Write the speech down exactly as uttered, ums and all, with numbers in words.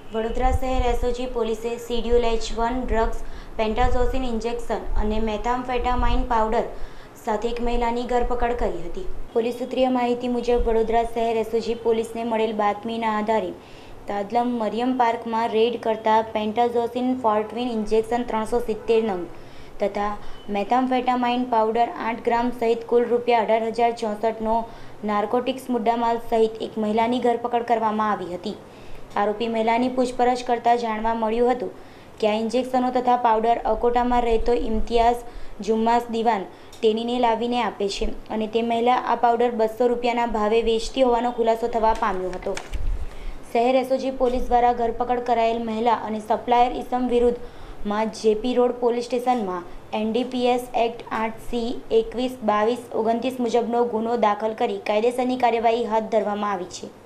વડોદરા શહેર એસઓજી પોલીસે schedule H one drugs, pentazocine injection અને મેથામ્ફેટામાઇન પાવડર સાથે એક મહિલાની ધરપકડ કરી હતી। પોલીસ સૂત્રીય માહિતી મુજબ વડોદરા શહેર એસઓજી પોલીસને મળેલ બાતમીના આધારે તાદલમ મરિયમ પાર્કમાં રેડ કરતા પેન્ટાઝોસિન ફોર્ટીન ઇન્જેક્શન ત્રણસો સિત્તેર નંગ તથા મેથામ્ફેટામાઇન પાવડર આઠ ગ્રામ સહિત કુલ રૂપિયા અઢાર હજાર ચોસઠનો નાર્કોટિક્સ મુદ્દામાલ સહિત એક મહિલાની ધરપકડ કરવામાં આવી હતી। આરોપી મહિલાની પૂછપરછ કરતા જાણવા મળ્યું હતું કે આ ઇન્જેક્શનો તથા પાવડર અકોટામાં રહેતો ઇમ્તિયાઝ જુમ્માસ દિવાન તેણીને લાવીને આપે છે અને તે મહિલા આ પાવડર બસો રૂપિયાના ભાવે વેચતી હોવાનો ખુલાસો થવા પામ્યો હતો। શહેર એસઓજી પોલીસ દ્વારા ધરપકડ કરાયેલ મહિલા અને સપ્લાયર ઇસમ વિરુદ્ધમાં જેપી રોડ પોલીસ સ્ટેશનમાં એનડીપીએસ એક્ટ આઠ સી એકવીસ બાવીસ ઓગણત્રીસ મુજબનો ગુનો દાખલ કરી કાયદેસરની કાર્યવાહી હાથ ધરવામાં આવી છે।